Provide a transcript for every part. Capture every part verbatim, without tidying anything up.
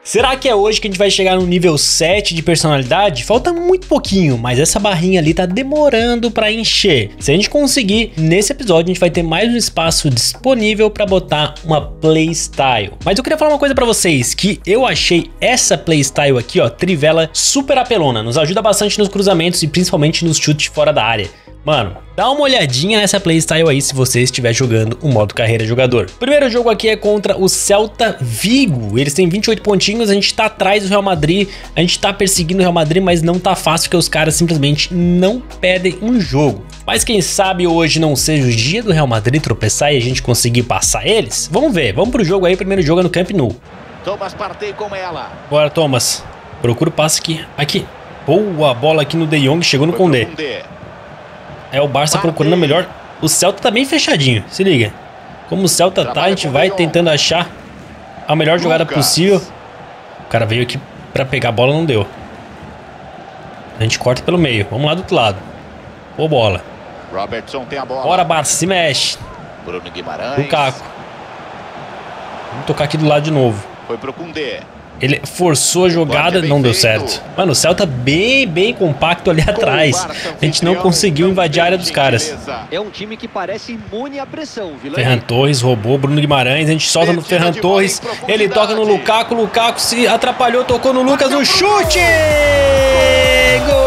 Será que é hoje que a gente vai chegar no nível sete de personalidade? Falta muito pouquinho, mas essa barrinha ali tá demorando pra encher. Se a gente conseguir, nesse episódio a gente vai ter mais um espaço disponível pra botar uma playstyle. Mas eu queria falar uma coisa pra vocês, que eu achei essa playstyle aqui, ó, Trivela, super apelona. Nos ajuda bastante nos cruzamentos e principalmente nos chutes fora da área. Mano, dá uma olhadinha nessa playstyle aí se você estiver jogando o modo carreira jogador. O primeiro jogo aqui é contra o Celta Vigo. Eles têm vinte e oito pontinhos, a gente tá atrás do Real Madrid, a gente tá perseguindo o Real Madrid, mas não tá fácil porque os caras simplesmente não perdem um jogo. Mas quem sabe hoje não seja o dia do Real Madrid tropeçar e a gente conseguir passar eles? Vamos ver, vamos pro jogo aí, o primeiro jogo é no Camp Nou. Thomas Partey com ela. Bora, Thomas. Procura o passe aqui. Aqui. Boa bola aqui no De Jong, chegou no Condé. É o Barça procurando a melhor. O Celta tá bem fechadinho, se liga. Como o Celta tá, a gente vai tentando achar a melhor jogada possível. O cara veio aqui pra pegar a bola, não deu. A gente corta pelo meio. Vamos lá do outro lado. Boa bola. Robertson tem a bola. Bora, Barça, se mexe. Bruno Guimarães. Lukaku. Vamos tocar aqui do lado de novo. Foi pro Koundé. Ele forçou a jogada, não deu certo. Mano, o Celta bem, bem compacto ali atrás. A gente não conseguiu invadir a área dos caras. É um time que parece imune à pressão, viu? Ferran Torres roubou, Bruno Guimarães, a gente solta no Ferran Torres. Ele toca no Lukaku, Lukaku se atrapalhou, tocou no Lucas, o chute! Gol!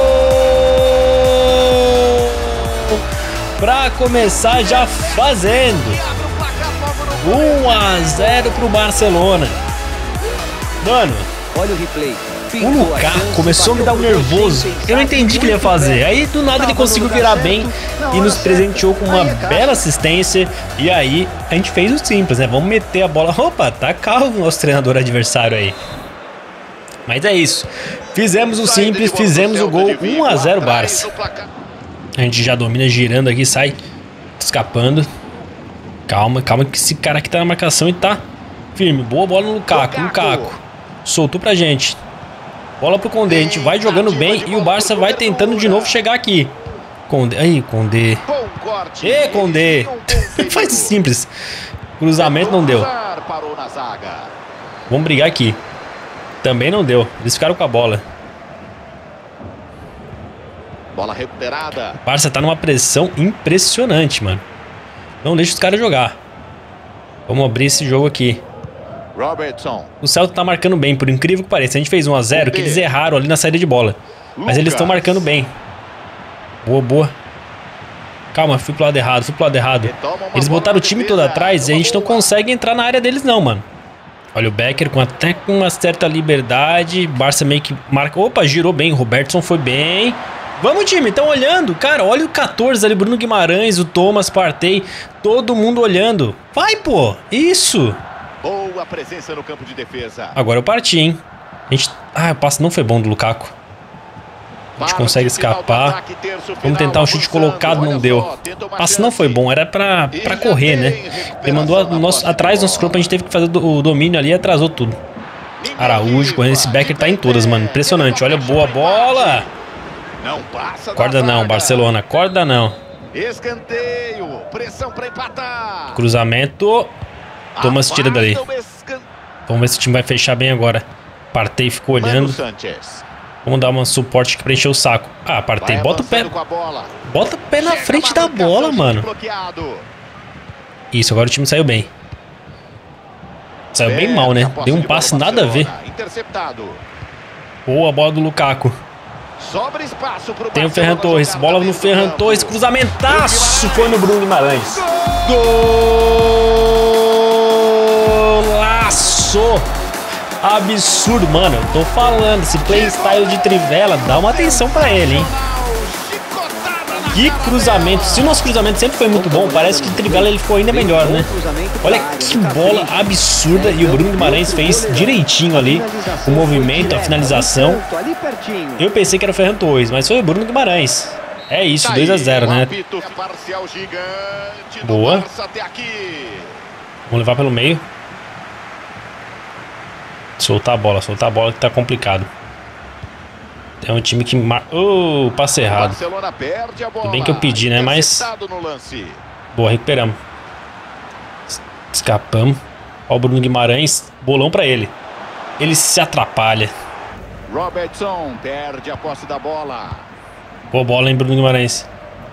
Pra começar já fazendo. um a zero pro Barcelona. Mano, olha o replay. O Lukaku começou a me dar um nervoso. Eu não entendi o que ele ia fazer. Aí do nada ele conseguiu virar bem e nos presenteou com uma bela assistência. E aí a gente fez o simples, né? Vamos meter a bola. Opa, tá calmo o nosso treinador adversário aí. Mas é isso. Fizemos o simples, fizemos o gol. um a zero Barça. A gente já domina girando aqui, sai escapando. Calma, calma que esse cara aqui tá na marcação e tá firme. Boa bola no Lukaku. Lukaku soltou pra gente. Bola pro Condé. A gente vai jogando bem e o Barça vai tentando de novo chegar aqui. Condé. Aí, Condé. Ê, Condé. Faz simples. Cruzamento não deu. Vamos brigar aqui. Também não deu. Eles ficaram com a bola. Bola recuperada. O Barça tá numa pressão impressionante, mano. Não deixa os caras jogar. Vamos abrir esse jogo aqui. Robertson. O Celta tá marcando bem, por incrível que pareça. A gente fez um a zero, que eles erraram ali na saída de bola. Mas eles estão marcando bem. Boa, boa. Calma, fui pro lado errado, fui pro lado errado. Eles botaram o time todo atrás e a gente não consegue entrar na área deles não, mano. Olha o Becker com até com uma certa liberdade. Barça meio que marca. Opa, girou bem. Robertson foi bem. Vamos, time, estão olhando. Cara, olha o quatorze ali, Bruno Guimarães, o Thomas Partey. Todo mundo olhando. Vai, pô. Isso. Boa presença no campo de defesa. Agora eu parti, hein? A gente... Ah, o passe não foi bom do Lukaku. A gente consegue escapar. Vamos tentar um chute colocado, não deu. O passe não foi bom, era pra, pra correr, né? Ele mandou a, nosso, atrás do nosso corpo, a gente teve que fazer o domínio ali e atrasou tudo. Araújo, com esse Becker tá em todas, mano. Impressionante. Olha, boa bola. Corda não, Barcelona. Corda não. Escanteio. Pressão pra empatar. Cruzamento. Thomas tira dali. Vamos ver se o time vai fechar bem agora. Partey ficou olhando. Vamos dar um suporte aqui pra encher o saco. Ah, Partey, bota o pé. Bota o pé na frente da bola, mano. Isso, agora o time saiu bem. Saiu bem mal, né? Deu um passe nada a ver. Boa bola do Lukaku. Tem o Ferran Torres. Bola no Ferran Torres. Cruzamentaço. Foi no Bruno Guimarães. Golaço. Absurdo, mano. Eu tô falando. Esse playstyle de Trivela, dá uma atenção pra ele, hein? Que cruzamento. Se o nosso cruzamento sempre foi muito bom, parece que o Trivela ele ficou ainda melhor, né? Olha que bola absurda. E o Bruno Guimarães fez direitinho ali o movimento, a finalização. Eu pensei que era o Ferran Torres, mas foi o Bruno Guimarães. É isso, dois a zero, né? Boa. Vamos levar pelo meio. Soltar a bola, soltar a bola que tá complicado. É um time que... Mar... Oh, passe errado. Tudo bem que eu pedi, né? Mas... Boa, recuperamos. Escapamos. Ó o Bruno Guimarães. Bolão pra ele. ele se atrapalha. Robertson perde a posse da bola. Boa bola, hein, Bruno Guimarães.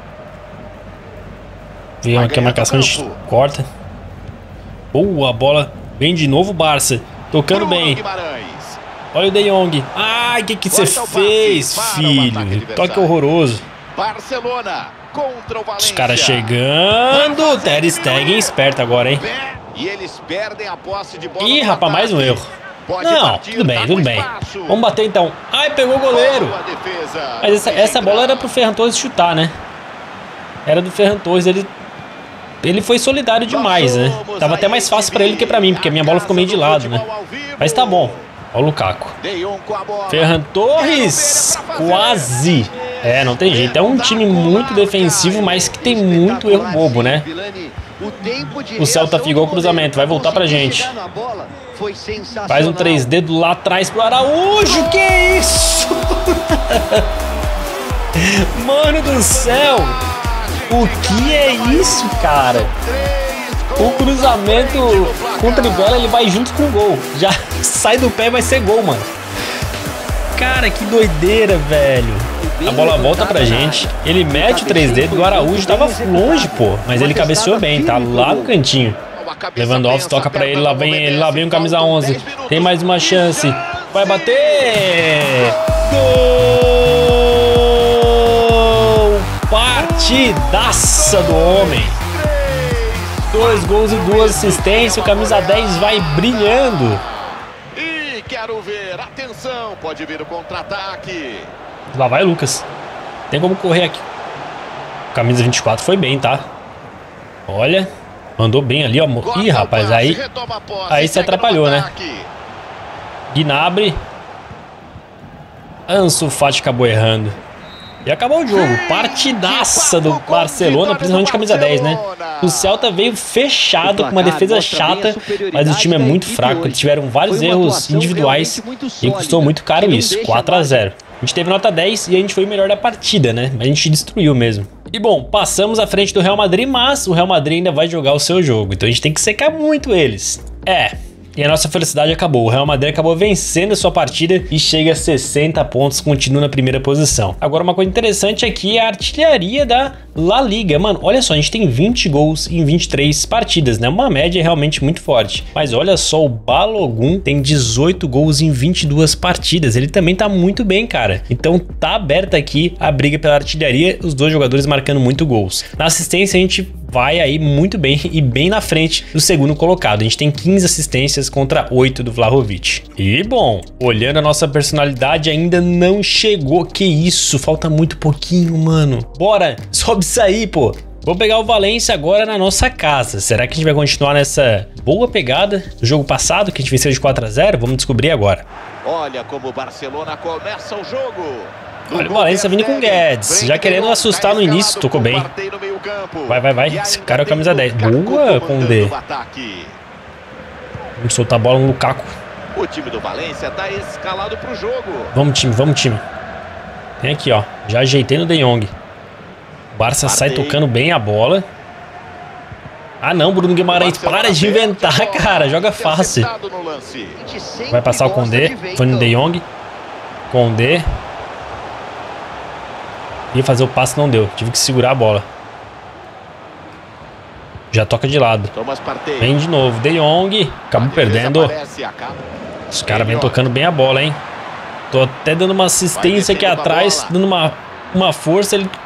Vem aqui a marcação, a gente corta. Boa bola. Vem de novo o Barça. Tocando bem. Olha o De Jong. Ai, o que que você fez, filho? Toque horroroso. Barcelona contra o Valência. Os caras chegando. Ter Stegen esperto agora, hein? E eles perdem a posse de bola. Ih, rapaz, mais um erro. Não, tudo bem, tudo bem. Vamos bater então. Ai, pegou o goleiro. Mas essa, essa bola era pro Ferran Torres chutar, né? Era do Ferran Torres, ele... Ele foi solidário demais, né? Tava até mais fácil pra ele que pra mim, porque a minha bola ficou meio de lado, né? Mas tá bom. Olha o Lukaku. Ferran Torres. Quase. É, não tem jeito. É um time muito defensivo, mas que tem muito erro bobo, né? O Celta ficou o cruzamento. Vai voltar pra gente. Faz um três dedos lá atrás pro Araújo. Que isso? Mano do céu. O que é isso, cara? O cruzamento com o Trivela, ele vai junto com o gol. Já sai do pé e vai ser gol, mano. Cara, que doideira, velho. A bola volta pra gente. Ele mete o três D do Araújo. Tava longe, pô. Mas ele cabeceou bem, tá lá no cantinho. Lewandowski toca pra ele. Lá vem ele, lá vem o camisa onze. Tem mais uma chance. Vai bater. Gol! Partidaça do homem. Dois gols e duas assistências. O camisa dez vai brilhando. E quero ver. Atenção. Pode vir o contra-ataque. Lá vai o Lucas. Tem como correr aqui. Camisa vinte e quatro foi bem, tá? Olha. Mandou bem ali, ó. Ih, rapaz, aí... Aí se atrapalhou, né? Gnabry. Ansu Fati acabou errando. E acabou o jogo. Partidaça do Barcelona, principalmente camisa dez, né? O Celta veio fechado com uma defesa chata, mas o time é muito fraco. Eles tiveram vários erros individuais e custou muito caro isso. quatro a zero. A gente teve nota dez e a gente foi o melhor da partida, né? A gente destruiu mesmo. E bom, passamos à frente do Real Madrid, mas o Real Madrid ainda vai jogar o seu jogo. Então a gente tem que secar muito eles. É... E a nossa felicidade acabou. O Real Madrid acabou vencendo a sua partida e chega a sessenta pontos, continua na primeira posição. Agora, uma coisa interessante aqui é a artilharia da La Liga. Mano, olha só, a gente tem vinte gols em vinte e três partidas, né? Uma média realmente muito forte. Mas olha só, o Balogun tem dezoito gols em vinte e duas partidas. Ele também tá muito bem, cara. Então tá aberta aqui a briga pela artilharia, os dois jogadores marcando muito gols. Na assistência, a gente vai aí muito bem e bem na frente do segundo colocado. A gente tem quinze assistências contra oito do Vlahovic. E bom, olhando a nossa personalidade, ainda não chegou. Que isso, falta muito pouquinho, mano. Bora, sobe isso aí, pô. Vou pegar o Valência agora na nossa casa. Será que a gente vai continuar nessa boa pegada do jogo passado, que a gente venceu de quatro a zero? Vamos descobrir agora. Olha como o Barcelona começa o jogo. Olha o Valência vindo com o Guedes, já querendo assustar no início, tocou bem. Vai, vai, vai, esse cara é o camisa dez. Boa, Condé. Vamos soltar a bola no Lukaku. O time do Valência tá escalado pro jogo. Vamos, time, vamos, time. Tem aqui, ó, já ajeitei no De Jong. O Barça sai tocando bem a bola. Ah não, Bruno Guimarães, para de inventar, cara, joga fácil. Vai passar o Condé, foi no De Jong. Condé. Ia fazer o passe, não deu. Tive que segurar a bola. Já toca de lado. Vem de novo. De Jong. Acabou perdendo. Os caras vêm tocando bem a bola, hein? Tô até dando uma assistência aqui atrás. Dando uma, uma força. Ele...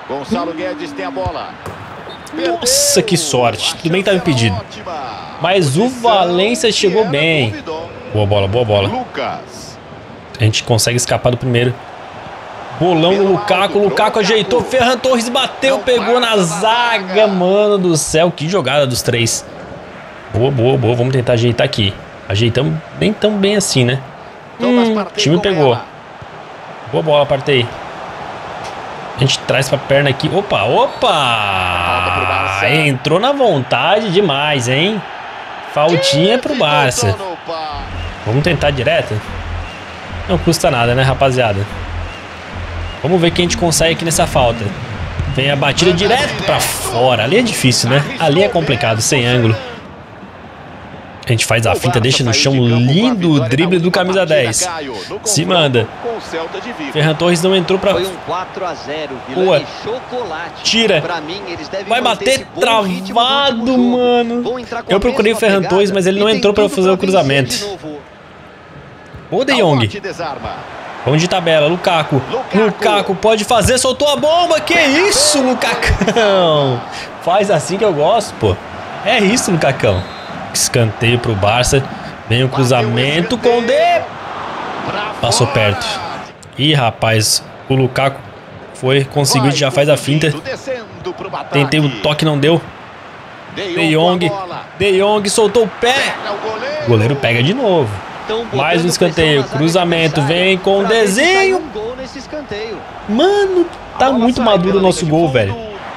Nossa, que sorte. Tudo bem que tava impedido. Mas o Valência chegou bem. Boa bola, boa bola. A gente consegue escapar do primeiro. Bolão no Lukaku, o Lukaku ajeitou, Ferran Torres bateu, pegou na zaga, mano do céu, que jogada dos três. Boa, boa, boa, vamos tentar ajeitar aqui. Ajeitamos nem tão bem assim, né? Hum, o time pegou. Boa bola, Partey. A gente traz pra perna aqui, opa, opa! Entrou na vontade demais, hein? Faltinha pro Barça. Vamos tentar direto? Não custa nada, né, rapaziada? Vamos ver quem a gente consegue aqui nessa falta. Vem a batida direto pra fora. Ali é difícil, né? Ali é complicado, sem ângulo. A A gente faz a finta, deixa no chão, lindo drible do camisa dez. Se manda. Ferran Torres não entrou pra... Foi um quatro a zero, Boa. Chocolate. Tira. Pra mim, eles devem Vai manter bater esse bom ritmo do travado, último jogo. mano. Vão entrar com Eu a procurei o mesma Ferran Torres, pegada mas ele não e tem entrou pra tudo fazer o vencer cruzamento. de novo. Ô, De Jong. Vamos de tabela, Lukaku. Lukaku pode fazer, soltou a bomba. Que isso, Lukakão? Faz assim que eu gosto, pô. É isso, Lukakão. Escanteio pro Barça. Vem o cruzamento com o D. Passou perto. Ih, rapaz. O Lukaku foi, conseguiu, já faz a finta. Tentei o toque, não deu. De Jong. De Jong soltou o pé. O goleiro pega de novo. Mais um escanteio. Cruzamento. Vem com o desenho. Mano, tá muito maduro o nosso gol, velho.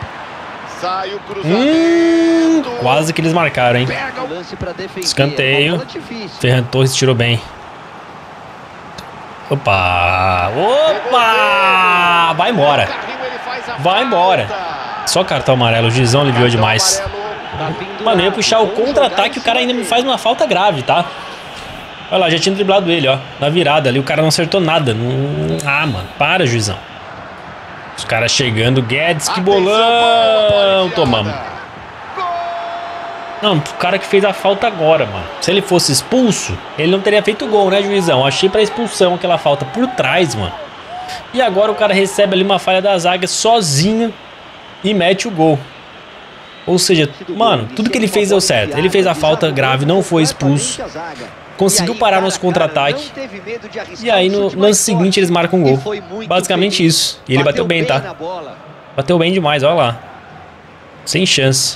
Hum, quase que eles marcaram, hein? Escanteio. Ferran Torres tirou bem. Opa! Opa! Vai embora. Vai embora. Só cartão amarelo. O juizão aliviou demais. Mano, eu ia puxar o contra-ataque e o cara ainda me faz uma falta grave, tá? Olha lá, já tinha driblado ele, ó. Na virada ali, o cara não acertou nada. Não... Ah, mano, para, juizão. Os caras chegando. Guedes, que bolão! Tomamos. Não, o cara que fez a falta agora, mano. Se ele fosse expulso, ele não teria feito gol, né, juizão? Achei pra expulsão aquela falta por trás, mano. E agora o cara recebe ali uma falha da zaga sozinho e mete o gol. Ou seja, mano, tudo que ele fez deu certo. Ele fez a falta grave, não foi expulso. Conseguiu parar nosso contra-ataque. E aí no lance seguinte eles marcam um gol. Basicamente isso. E ele bateu bem, tá? Bateu bem demais, olha lá. Sem chance.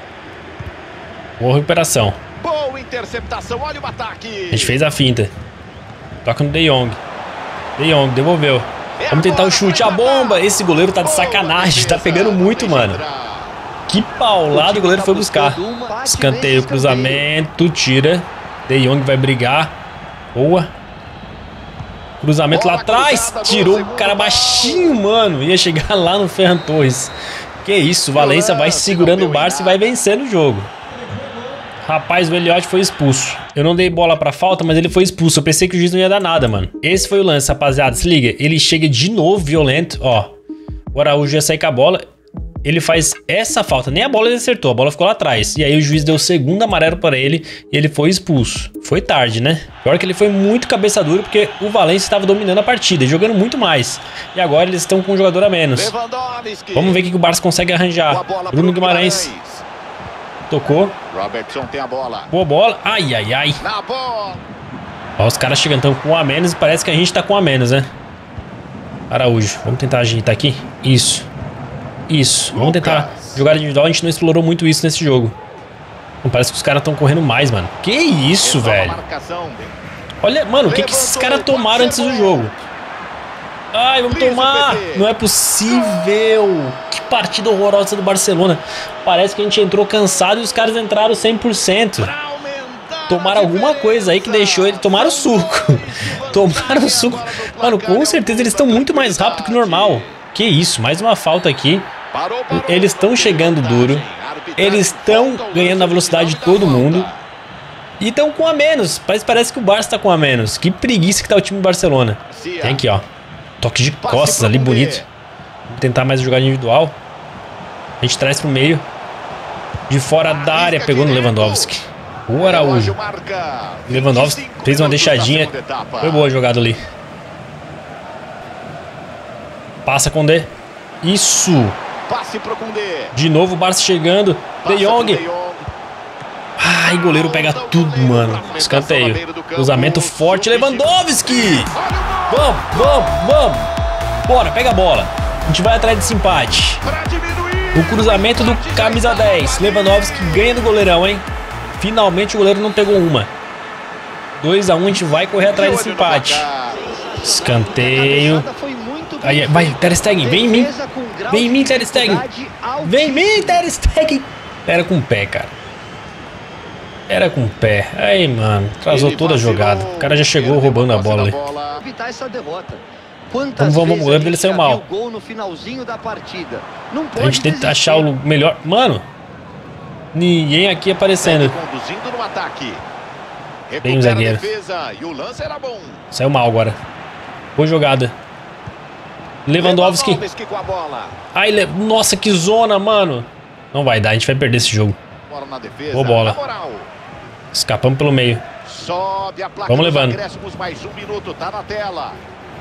Boa recuperação. Boa interceptação, olha o ataque. A gente fez a finta. Toca no De Jong. De Jong, devolveu. Vamos tentar o chute. A bomba! Esse goleiro tá de sacanagem. Tá pegando muito, mano. Que paulado o goleiro foi buscar. Escanteio, cruzamento, tira. De Jong vai brigar. Boa. Cruzamento lá atrás. Tirou o cara baixinho, mano. Ia chegar lá no Ferran Torres. Que isso, o Valência vai segurando o Barça e vai vencendo o jogo. Rapaz, o Elliot foi expulso. Eu não dei bola pra falta, mas ele foi expulso. Eu pensei que o juiz não ia dar nada, mano. Esse foi o lance, rapaziada. Se liga, ele chega de novo violento. Ó, o Araújo ia sair com a bola. Ele faz essa falta, nem a bola ele acertou, a bola ficou lá atrás. E aí o juiz deu o segundo amarelo para ele e ele foi expulso. Foi tarde, né? Pior que ele foi muito cabeça dura porque o Valência estava dominando a partida, jogando muito mais. E agora eles estão com um jogador a menos. Vamos ver o que o Barça consegue arranjar. Bruno Guimarães. Tocou. Robertson tem a bola. Boa bola. Ai, ai, ai. Na bola. Ó, os caras chegando tão com um a menos e parece que a gente tá com um a menos, né? Araújo. Vamos tentar ajeitar aqui. Isso. Isso. Vamos tentar jogar individual. A gente não explorou muito isso nesse jogo. Não, parece que os caras estão correndo mais, mano. Que isso, velho? Olha, mano, o que, que esses caras tomaram antes do jogo? Ai, vamos tomar. Não é possível. Que partida horrorosa do Barcelona. Parece que a gente entrou cansado e os caras entraram cem por cento. Tomaram alguma coisa aí que deixou ele... Tomaram o suco. Tomaram o suco. Mano, com certeza eles estão muito mais rápido que o normal. Que isso, mais uma falta aqui. Eles estão chegando duro. Eles estão ganhando na velocidade de todo mundo. E estão com a menos. Mas parece que o Barça está com a menos. Que preguiça que tá o time do Barcelona. Tem aqui, ó. Toque de costas ali, bonito. Vamos tentar mais jogar individual. A gente traz pro meio. De fora da área, pegou no Lewandowski. O Araújo. Lewandowski fez uma deixadinha. Foi boa a jogada ali. Passa com D. Isso. De novo o Barça chegando. De Jong. Ai, goleiro pega tudo, mano. Escanteio. Cruzamento forte. Lewandowski. Vamos, vamos, vamos. Bora, pega a bola. A gente vai atrás desse empate. O cruzamento do camisa dez. Lewandowski ganha do goleirão, hein? Finalmente o goleiro não pegou uma. dois a um, a gente vai correr atrás desse empate. Escanteio. Aí, vai, Ter Stegen, vem em mim. Vem em mim, Ter Stegen. Vem em mim, Ter Stegen. Era com o pé, cara. Era com o pé. Aí, mano, atrasou toda a jogada. O cara já chegou roubando a bola ali. Vamos, vamos, vamos, o goleiro dele saiu mal. A gente tenta achar o melhor. Mano, ninguém aqui aparecendo. Bem o zagueiro. E o lance era bom. Saiu mal agora. Boa jogada. Lewandowski. Lewandowski com a bola. Ai, Le... Nossa, que zona, mano. Não vai dar, a gente vai perder esse jogo. Bola na defesa. Boa bola. Na moral. Escapamos pelo meio. Sobe a placa. Vamos levando. Acréscimos, mais um minuto, tá na tela.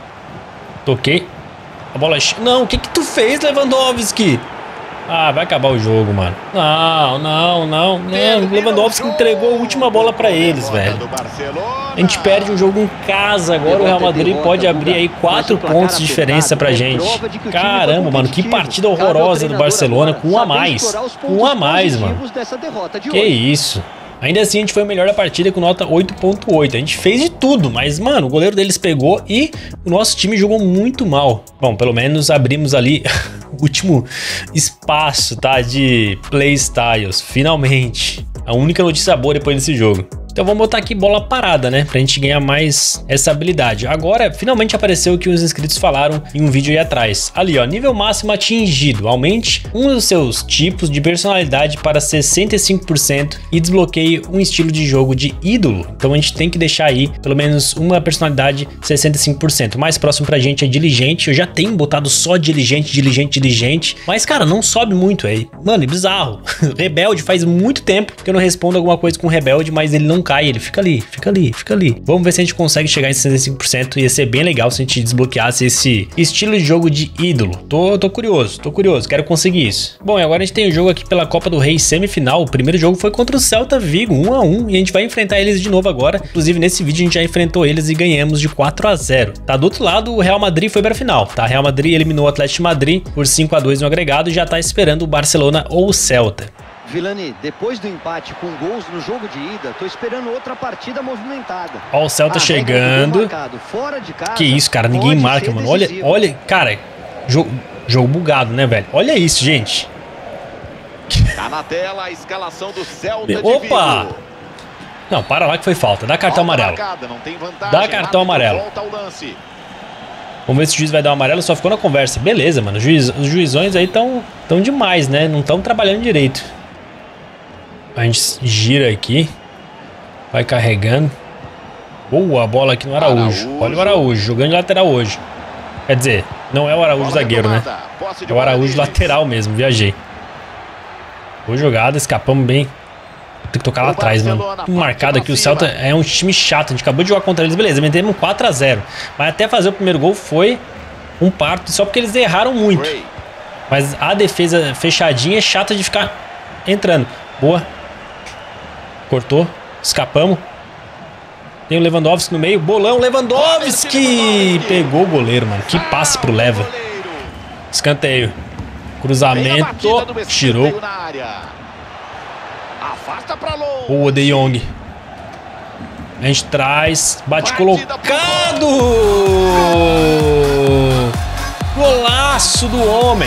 Toquei. A bola... Não, o que que tu fez, Lewandowski? Ah, vai acabar o jogo, mano. Não, não, não, não. Lewandowski entregou a última bola pra eles, velho. A gente perde um jogo em casa. Agora o Real Madrid pode abrir aí quatro pontos de diferença pra gente. Caramba, mano, que partida horrorosa do Barcelona com um a mais. Com um a mais, mano. Que isso. Ainda assim, a gente foi o melhor da partida com nota oito ponto oito. A gente fez de tudo, mas, mano, o goleiro deles pegou e o nosso time jogou muito mal. Bom, pelo menos abrimos ali o último espaço, tá? De playstyles, finalmente. A única notícia boa depois desse jogo. Então vamos botar aqui bola parada, né? Pra gente ganhar mais essa habilidade. Agora, finalmente apareceu o que os inscritos falaram em um vídeo aí atrás. Ali, ó, nível máximo atingido. Aumente um dos seus tipos de personalidade para sessenta e cinco por cento e desbloqueie um estilo de jogo de ídolo. Então a gente tem que deixar aí pelo menos uma personalidade sessenta e cinco por cento. O mais próximo pra gente é diligente. Eu já tenho botado só diligente, diligente, diligente. Mas, cara, não sobe muito aí. Mano, é bizarro. Rebelde, faz muito tempo que eu não respondo alguma coisa com rebelde, mas ele não cai, ele fica ali, fica ali, fica ali. Vamos ver se a gente consegue chegar em sessenta e cinco por cento. Ia ser bem legal se a gente desbloqueasse esse estilo de jogo de ídolo. Tô, tô curioso, tô curioso, quero conseguir isso. Bom, e agora a gente tem o jogo aqui pela Copa do Rei semifinal. O primeiro jogo foi contra o Celta Vigo, um a um, e a gente vai enfrentar eles de novo agora. Inclusive nesse vídeo a gente já enfrentou eles e ganhamos de quatro a zero. Tá, do outro lado o Real Madrid foi pra final, tá? Real Madrid eliminou o Atlético de Madrid por cinco a dois no agregado e já tá esperando o Barcelona ou o Celta. Vilani, depois do empate com gols no jogo de ida, tô esperando outra partida movimentada. Ó, o Celta A chegando. marcado, fora de casa, que isso, cara, ninguém marca, mano. Olha, olha, cara, jogo, jogo bugado, né, velho? Olha isso, gente. Tá na tela a escalação do Celta de Opa! Vigo. Não, para lá que foi falta. Dá cartão amarelo. Marcada, não tem vantagem, Dá cartão amarelo. Volta ao lance. Vamos ver se o juiz vai dar um amarelo, só ficou na conversa. Beleza, mano. Os, juiz, os juizões aí estão tão demais, né? Não estão trabalhando direito. A gente gira aqui. Vai carregando. Boa bola aqui no Araújo. Araújo. Olha o Araújo, jogando de lateral hoje. Quer dizer, não é o Araújo Bola zagueiro, né? retomada. Posse de É o bola Araújo deles. lateral mesmo, viajei. Boa jogada, escapamos bem. Tem que tocar lá O atrás, mano. Barcelona Um marcado parte aqui, o pra Celta cima. é um time chato. A gente acabou de jogar contra eles, beleza, metemos um quatro a zero. Mas até fazer o primeiro gol foi um parto, só porque eles erraram muito. Ray. Mas a defesa fechadinha é chata de ficar entrando. Boa. Cortou. Escapamos. Tem o Lewandowski no meio. Bolão, Lewandowski! Pegou o goleiro, mano. Que passe pro Leva. Goleiro. Escanteio. Vem a Cruzamento. batida do escanteio Tirou. na área. Afasta pra longe. Boa, De Jong. A gente traz. Bate colocado! Golaço do homem.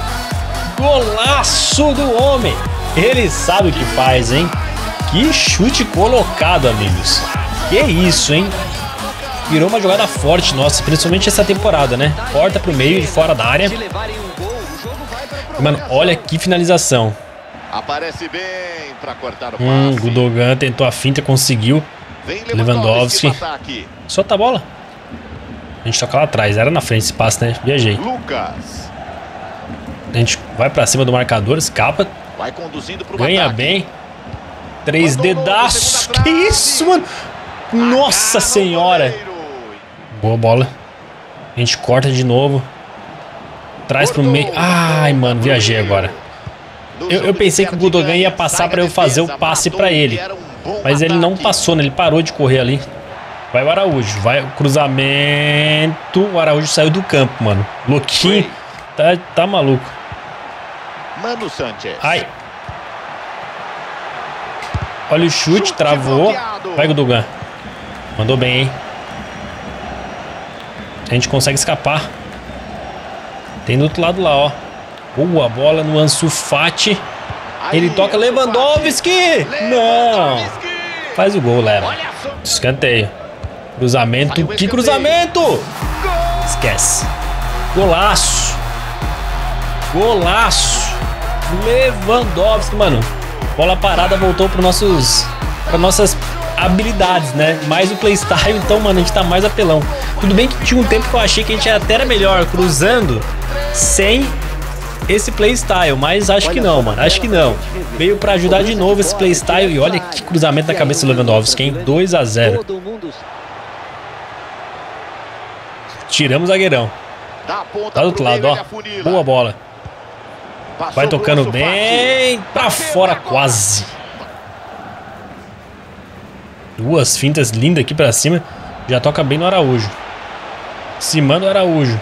Golaço do homem. Ele sabe o que faz, hein? Que chute colocado, amigos. Que isso, hein? Virou uma jogada forte, nossa, principalmente essa temporada, né? Corta pro meio, de fora da área. Se levarem um gol, o jogo vai pra Mano, prorrogação. olha que finalização. Aparece bem pra cortar o passe. Hum, Gundogan tentou a finta, conseguiu. Vem Lewandowski. no ataque. Solta a bola. A gente toca lá atrás, era na frente esse passe, né? Viajei. Lucas. A gente vai pra cima do marcador, escapa, Vai conduzindo pro ganha ataque. bem. Três Mandou dedaços. segunda Que trave. isso, mano? Nossa Agarra o senhora. goleiro. Boa bola. A gente corta de novo. Traz pro meio. Ai, mano, viajei agora. No Eu, jogo eu de pensei que o perto Gundogan de ia ganha, passar sai pra da eu fazer o defesa, passe matou pra que ele. era um bom Mas ele não ataque. passou, né? Ele parou de correr ali. Vai o Araújo. Vai o cruzamento. O Araújo saiu do campo, mano. Louquinho. Tá, tá maluco. Mano Sanchez. Ai. Olha o chute, Chute travou. bloqueado. Vai, Gundogan. Mandou bem, hein? A gente consegue escapar. Tem do outro lado lá, ó. Boa bola no Ansu Fati. Aí, Ele toca Lewandowski. Não. Lewandowski. Faz o gol, leva. Olha só. Escanteio. Cruzamento. Saiu o Que escanteio. cruzamento! Gol. Esquece. Golaço. Golaço. Lewandowski, mano. Bola parada voltou para nossos, para nossas habilidades, né? Mais o playstyle, então, mano, a gente tá mais apelão. Tudo bem que tinha um tempo que eu achei que a gente até era melhor cruzando sem esse playstyle, mas acho que não, mano, acho que não. Veio pra ajudar de novo esse playstyle e olha que cruzamento na cabeça do Lewandowski, hein? dois a zero. Tiramos o zagueirão. Tá do outro lado, ó. Boa bola. Vai tocando bem. Pra fora quase. Duas fintas lindas aqui pra cima. Já toca bem no Araújo. Se manda o Araújo.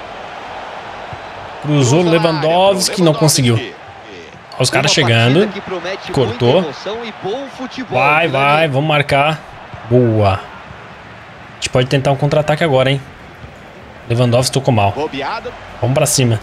Cruzou o Lewandowski, não conseguiu. Olha os caras chegando. Cortou. Vai, vai, vamos marcar. Boa. A gente pode tentar um contra-ataque agora, hein? Lewandowski tocou mal. Vamos pra cima.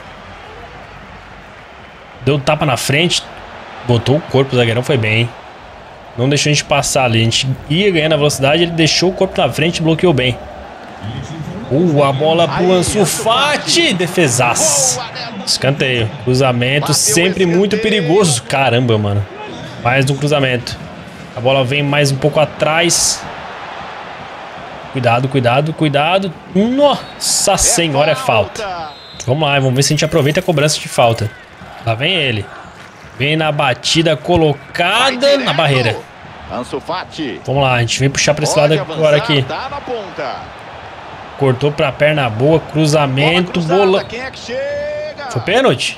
Deu tapa na frente. Botou o corpo, o zagueirão foi bem, hein? Não deixou a gente passar ali. A gente ia ganhando a velocidade, ele deixou o corpo na frente e bloqueou bem. Uh, a bola pro Ansu Fati. Defesaço. Escanteio. Cruzamento sempre muito perigoso. Caramba, mano. Mais um cruzamento. A bola vem mais um pouco atrás. Cuidado, cuidado, cuidado. Nossa senhora, é falta. Vamos lá, vamos ver se a gente aproveita a cobrança de falta. Lá vem ele. Vem na batida colocada na barreira. Vamos lá, a gente vem puxar pra esse lado agora aqui. Cortou pra perna boa, cruzamento, bola. Foi pênalti?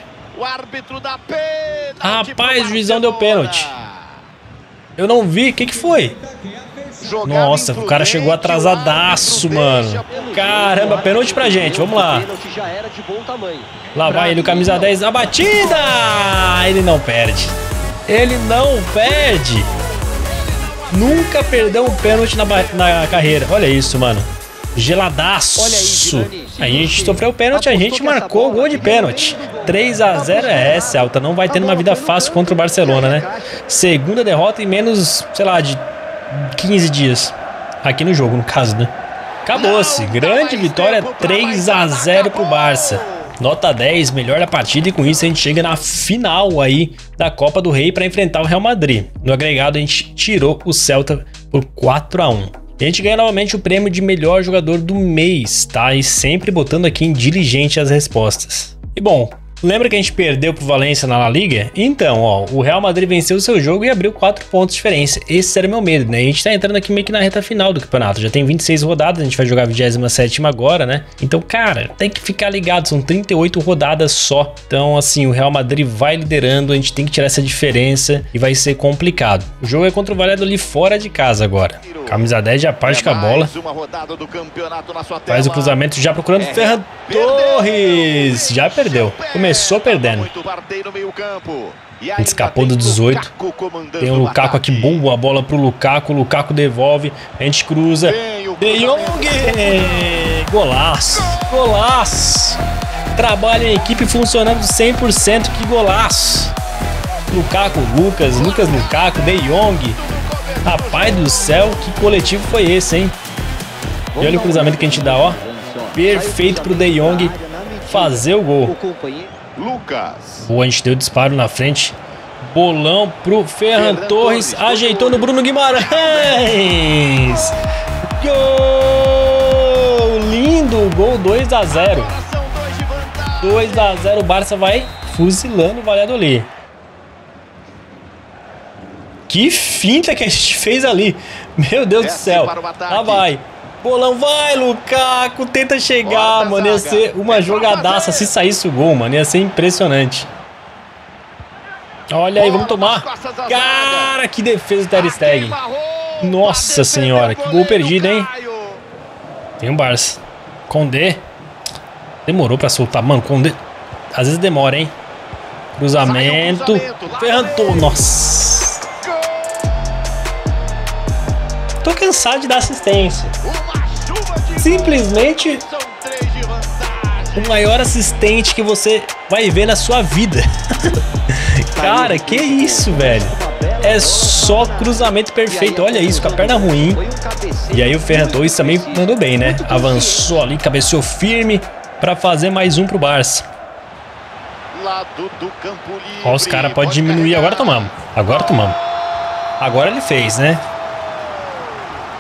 Rapaz, o juizão deu pênalti. Eu não vi, o que que foi? Nossa, o cara chegou atrasadaço, mano. Caramba, pênalti pra gente, vamos lá. Lá vai ele, o camisa dez, a batida! Ele não perde. Ele não perde. Nunca perdeu um pênalti na, na carreira. Olha isso, mano. Geladaço. A gente sofreu o pênalti, a gente marcou o gol de pênalti. três a zero é, Celta. Não vai tendo uma vida fácil contra o Barcelona, né? Segunda derrota em menos, sei lá, de quinze dias. Aqui no jogo, no caso, né? Acabou-se. Grande vitória, três a zero pro Barça. Nota dez, melhor da partida, e com isso a gente chega na final aí da Copa do Rei para enfrentar o Real Madrid. No agregado a gente tirou o Celta por quatro a um. E a gente ganha novamente o prêmio de melhor jogador do mês, tá? E sempre botando aqui em diligente as respostas. E bom, lembra que a gente perdeu pro Valência na La Liga? Então, ó, o Real Madrid venceu o seu jogo e abriu quatro pontos de diferença. Esse era meu medo, né? A gente tá entrando aqui meio que na reta final do campeonato. Já tem vinte e seis rodadas, a gente vai jogar a vigésima sétima agora, né? Então, cara, tem que ficar ligado, são trinta e oito rodadas só. Então, assim, o Real Madrid vai liderando, a gente tem que tirar essa diferença e vai ser complicado. O jogo é contra o Valladolid fora de casa agora. Camisa dez já parte com a bola. Faz o cruzamento já procurando o Ferran Torres. Já perdeu. Começou perdendo. A gente escapou do dezoito. Tem o Lukaku aqui. Boa bola pro Lukaku. O Lukaku devolve. A gente cruza. De Jong. Golaço. Golaço. Trabalho em equipe funcionando cem por cento. Que golaço. Lukaku, Lucas. Lucas, Lukaku. De Jong. Rapaz do céu, que coletivo foi esse, hein? E olha o cruzamento que a gente dá, ó. Perfeito pro De Jong fazer o gol. Boa, a gente deu disparo na frente. Bolão pro Ferran Torres. Ajeitou no Bruno Guimarães. Gol! Lindo gol, dois a zero. dois a zero, o Barça vai fuzilando o Valladolid. Que finta que a gente fez ali. Meu Deus do céu. Lá vai. Bolão, vai, Lukaku. Tenta chegar, mano. Ia ser uma jogadaça se saísse o gol, mano. Ia ser impressionante. Olha aí, vamos tomar. Cara, que defesa do Ter Stegen. Nossa senhora, que gol perdido, hein? Tem um Barça. Condé. Demorou pra soltar. Mano, Condé. Às vezes demora, hein? Cruzamento. Ferran Torres. Nossa. Tô cansado de dar assistência. Simplesmente o maior assistente que você vai ver na sua vida. Cara, que isso, velho. É só cruzamento perfeito. Olha isso, com a perna ruim. E aí o Ferran Torres também mandou bem, né? Avançou ali, cabeceou firme pra fazer mais um pro Barça. Ó, os caras podem diminuir. Agora tomamos. Agora tomamos. Agora ele fez, né?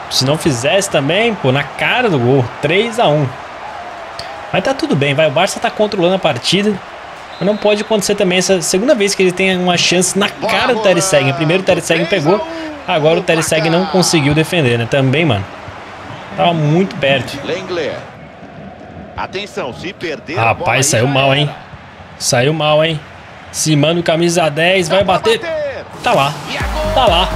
Se não fizesse também, pô, na cara do gol. três a um. Mas tá tudo bem, vai. O Barça tá controlando a partida. Mas não pode acontecer também essa segunda vez que ele tem uma chance na cara do Ter Stegen. Primeiro o Ter Stegen pegou, agora o Ter Stegen não conseguiu defender, né? Também, mano. Tava muito perto. Atenção, se perder. Rapaz, saiu mal, hein? Saiu mal, hein? Simano, camisa dez, vai bater. Tá lá. Tá lá.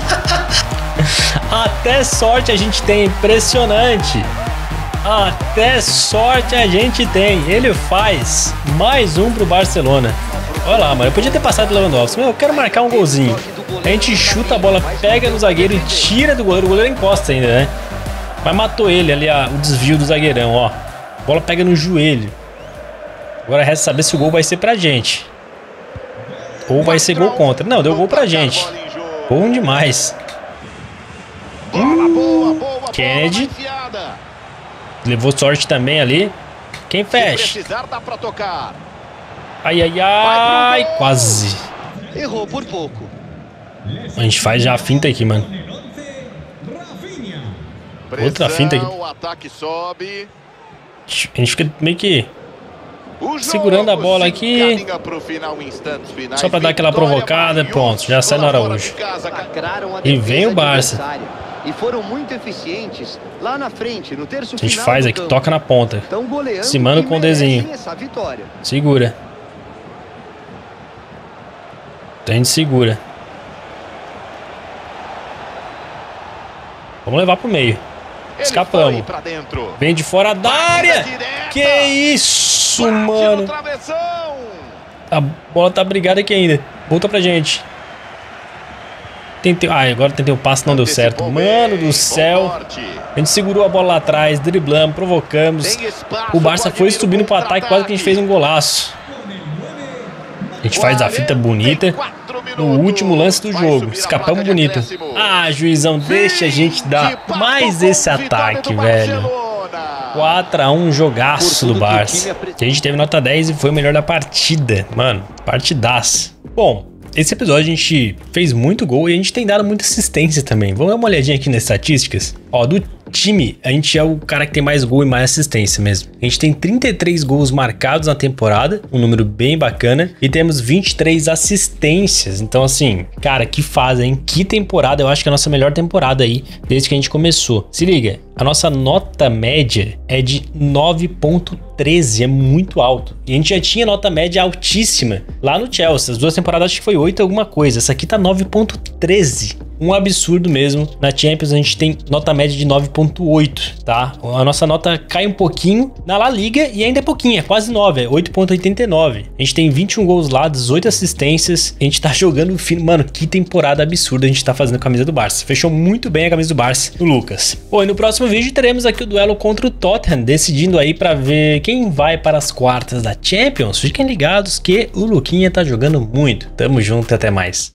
Até sorte a gente tem, impressionante. Até sorte a gente tem. Ele faz mais um pro Barcelona. Olha lá, mano. Eu podia ter passado do Lewandowski. Meu, eu quero marcar um golzinho. A gente chuta a bola, pega no zagueiro e tira do goleiro. O goleiro encosta ainda, né? Mas matou ele ali, a, o desvio do zagueirão, ó. A bola pega no joelho. Agora resta saber se o gol vai ser pra gente. Ou vai ser gol contra. Não, deu gol pra gente. Bom demais. Hum, Kennedy. Levou sorte também ali. Quem fecha? Ai, ai, ai. Quase. Errou por pouco. A gente faz já a finta aqui, mano. Outra finta aqui. A gente fica meio que segurando a bola aqui. Só pra dar aquela provocada. Pronto, já sai no Araújo. E vem o Barça. E foram muito eficientes lá na frente, no terço final. A gente faz aqui, toca na ponta. Simano com o Dezinho. Segura. Então a gente segura. Vamos levar pro meio. Escapamos. Vem de fora da área. Que isso, mano. A bola tá brigada aqui ainda. Volta pra gente. Tentei... Ah, agora tentei o passe, não deu certo. Mano do céu. A gente segurou a bola lá atrás, driblamos, provocamos. O Barça foi subindo pro ataque, quase que a gente fez um golaço. A gente faz a fita bonita no último lance do jogo. Escapamos bonito. Ah, juizão, deixa a gente dar mais esse ataque, velho. quatro a um, jogaço do Barça. A gente teve nota dez e foi o melhor da partida. Mano, partidaça. Bom, esse episódio a gente fez muito gol e a gente tem dado muita assistência também. Vamos dar uma olhadinha aqui nas estatísticas. Ó, do time, a gente é o cara que tem mais gol e mais assistência mesmo. A gente tem trinta e três gols marcados na temporada, um número bem bacana. E temos vinte e três assistências. Então assim, cara, que fase, hein? Que temporada, eu acho que é a nossa melhor temporada aí, desde que a gente começou. Se liga, a nossa nota média é de nove ponto treze, é muito alto. E a gente já tinha nota média altíssima lá no Chelsea. As duas temporadas acho que foi oito alguma coisa. Essa aqui tá nove ponto treze. Um absurdo mesmo. Na Champions a gente tem nota média de nove ponto oito, tá? A nossa nota cai um pouquinho na La Liga e ainda é pouquinho, é quase nove, é oito ponto oitenta e nove. A gente tem vinte e um gols lá, dezoito assistências. A gente tá jogando fino. Mano, que temporada absurda a gente tá fazendo a camisa do Barça. Fechou muito bem a camisa do Barça, o Lucas. Bom, e no próximo vídeo teremos aqui o duelo contra o Tottenham, decidindo aí pra ver quem vai para as quartas da Champions. Fiquem ligados que o Luquinha tá jogando muito. Tamo junto e até mais.